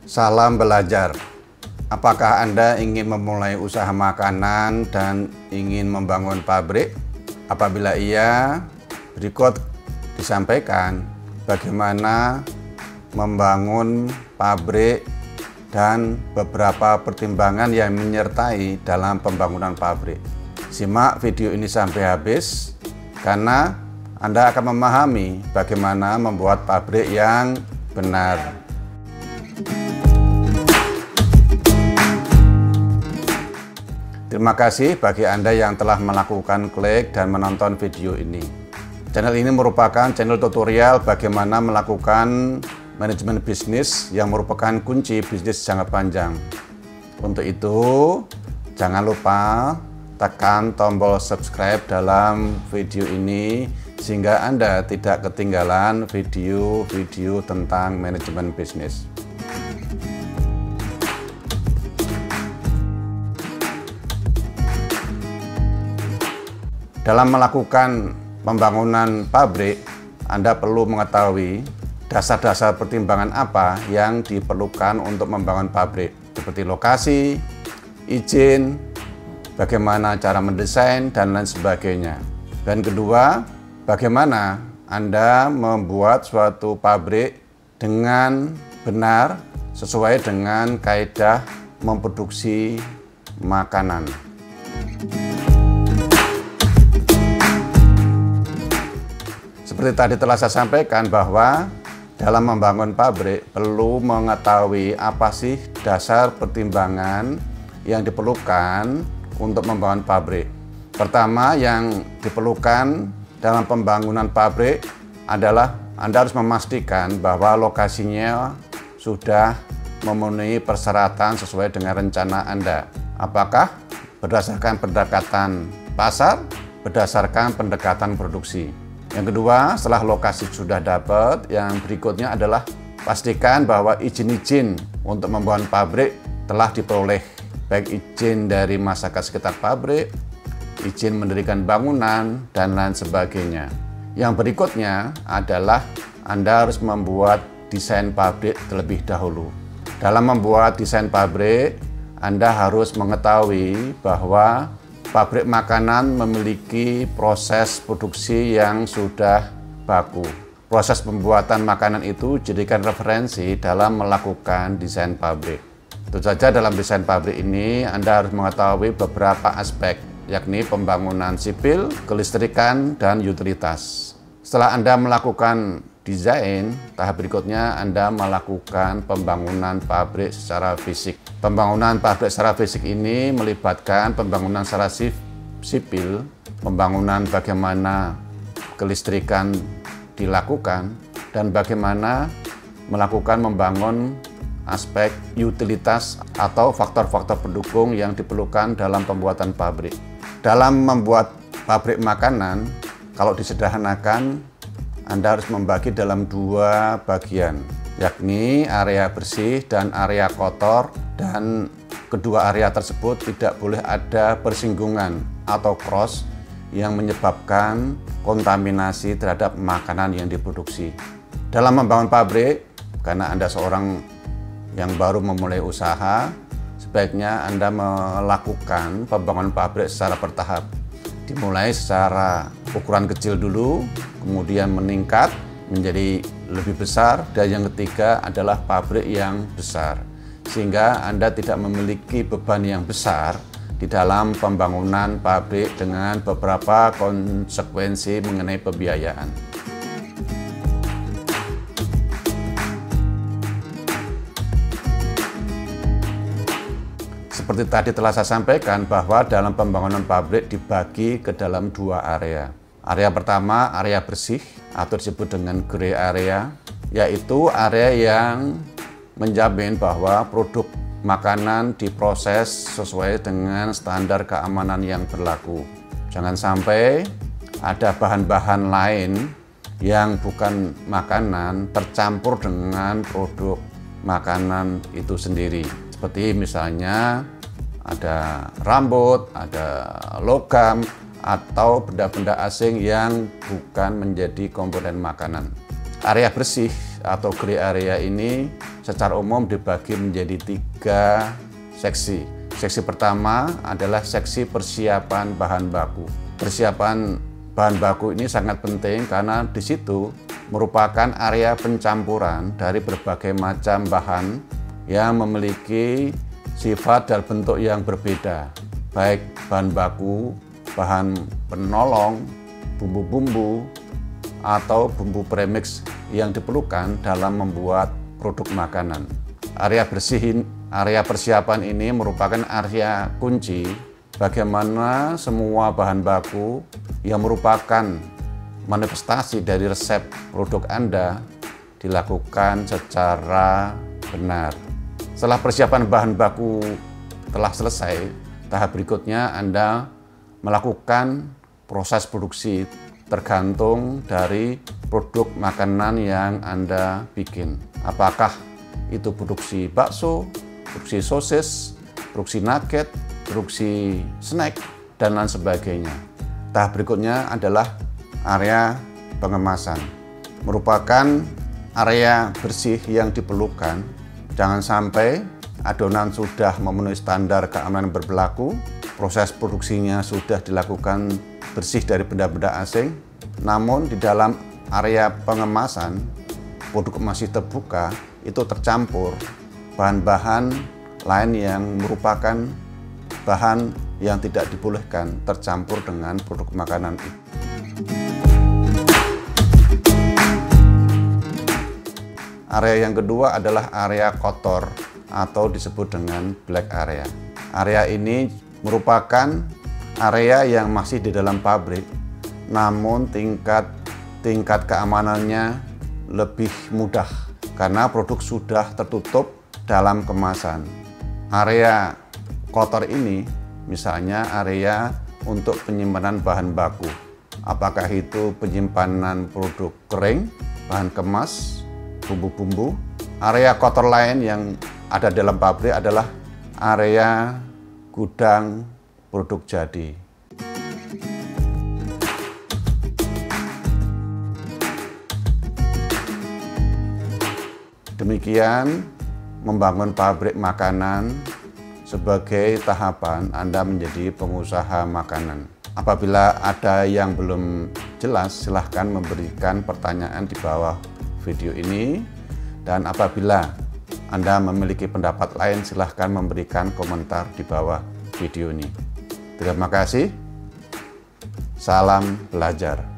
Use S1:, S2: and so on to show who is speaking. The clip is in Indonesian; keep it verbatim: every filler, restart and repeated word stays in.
S1: Salam belajar. Apakah Anda ingin memulai usaha makanan dan ingin membangun pabrik? Apabila iya, berikut disampaikan bagaimana membangun pabrik dan beberapa pertimbangan yang menyertai dalam pembangunan pabrik. Simak video ini sampai habis karena Anda akan memahami bagaimana membuat pabrik yang benar. Terima kasih bagi Anda yang telah melakukan klik dan menonton video ini. Channel ini merupakan channel tutorial bagaimana melakukan manajemen bisnis yang merupakan kunci bisnis jangka panjang. Untuk itu, jangan lupa tekan tombol subscribe dalam video ini sehingga Anda tidak ketinggalan video-video tentang manajemen bisnis. Dalam melakukan pembangunan pabrik, Anda perlu mengetahui dasar-dasar pertimbangan apa yang diperlukan untuk membangun pabrik, seperti lokasi, izin, bagaimana cara mendesain, dan lain sebagainya. Dan kedua, bagaimana Anda membuat suatu pabrik dengan benar sesuai dengan kaidah memproduksi makanan. Seperti tadi telah saya sampaikan bahwa dalam membangun pabrik perlu mengetahui apa sih dasar pertimbangan yang diperlukan untuk membangun pabrik. Pertama yang diperlukan dalam pembangunan pabrik adalah Anda harus memastikan bahwa lokasinya sudah memenuhi persyaratan sesuai dengan rencana Anda. Apakah berdasarkan pendekatan pasar, berdasarkan pendekatan produksi. Yang kedua, setelah lokasi sudah dapat, yang berikutnya adalah pastikan bahwa izin-izin untuk membangun pabrik telah diperoleh, baik izin dari masyarakat sekitar pabrik, izin mendirikan bangunan, dan lain sebagainya. Yang berikutnya adalah Anda harus membuat desain pabrik terlebih dahulu. Dalam membuat desain pabrik, Anda harus mengetahui bahwa pabrik makanan memiliki proses produksi yang sudah baku. Proses pembuatan makanan itu jadikan referensi dalam melakukan desain pabrik. Tentu saja dalam desain pabrik ini Anda harus mengetahui beberapa aspek, yakni pembangunan sipil, kelistrikan, dan utilitas. Setelah Anda melakukan desain, tahap berikutnya Anda melakukan pembangunan pabrik secara fisik. Pembangunan pabrik secara fisik ini melibatkan pembangunan secara sipil, pembangunan bagaimana kelistrikan dilakukan, dan bagaimana melakukan membangun aspek utilitas atau faktor-faktor pendukung yang diperlukan dalam pembuatan pabrik. Dalam membuat pabrik makanan, kalau disederhanakan, Anda harus membagi dalam dua bagian, yakni area bersih dan area kotor, dan kedua area tersebut tidak boleh ada persinggungan atau cross yang menyebabkan kontaminasi terhadap makanan yang diproduksi. Dalam membangun pabrik, karena Anda seorang yang baru memulai usaha, sebaiknya Anda melakukan pembangunan pabrik secara bertahap. Dimulai secara ukuran kecil dulu, kemudian meningkat menjadi lebih besar, dan yang ketiga adalah pabrik yang besar. Sehingga Anda tidak memiliki beban yang besar di dalam pembangunan pabrik dengan beberapa konsekuensi mengenai pembiayaan. Seperti tadi telah saya sampaikan bahwa dalam pembangunan pabrik dibagi ke dalam dua area. Area pertama, area bersih atau disebut dengan gray area, yaitu area yang menjamin bahwa produk makanan diproses sesuai dengan standar keamanan yang berlaku. Jangan sampai ada bahan-bahan lain yang bukan makanan tercampur dengan produk makanan itu sendiri. Seperti misalnya ada rambut, ada logam, atau benda-benda asing yang bukan menjadi komponen makanan. Area bersih atau gray area ini secara umum dibagi menjadi tiga seksi. Seksi pertama adalah seksi persiapan bahan baku. Persiapan bahan baku ini sangat penting karena di situ merupakan area pencampuran dari berbagai macam bahan yang memiliki sifat dan bentuk yang berbeda, baik bahan baku, bahan penolong, bumbu-bumbu, atau bumbu premix yang diperlukan dalam membuat produk makanan. Area bersih, area persiapan ini merupakan area kunci bagaimana semua bahan baku yang merupakan manifestasi dari resep produk Anda dilakukan secara benar. Setelah persiapan bahan baku telah selesai, tahap berikutnya Anda melakukan proses produksi tergantung dari produk makanan yang Anda bikin. Apakah itu produksi bakso, produksi sosis, produksi nugget, produksi snack, dan lain sebagainya. Tahap berikutnya adalah area pengemasan. Merupakan area bersih yang diperlukan. Jangan sampai adonan sudah memenuhi standar keamanan berlaku, proses produksinya sudah dilakukan bersih dari benda-benda asing, namun di dalam area pengemasan, produk masih terbuka, itu tercampur bahan-bahan lain yang merupakan bahan yang tidak dibolehkan tercampur dengan produk makanan itu. Area yang kedua adalah area kotor atau disebut dengan black area. Area ini merupakan area yang masih di dalam pabrik, namun tingkat tingkat keamanannya lebih mudah karena produk sudah tertutup dalam kemasan. Area kotor ini misalnya area untuk penyimpanan bahan baku. Apakah itu penyimpanan produk kering, bahan kemas, bumbu-bumbu. Area kotor lain yang ada dalam pabrik adalah area gudang produk jadi. Demikian membangun pabrik makanan sebagai tahapan Anda menjadi pengusaha makanan. Apabila ada yang belum jelas, silahkan memberikan pertanyaan di bawah video ini. Dan apabila Anda memiliki pendapat lain, silahkan memberikan komentar di bawah video ini. Terima kasih. Salam belajar.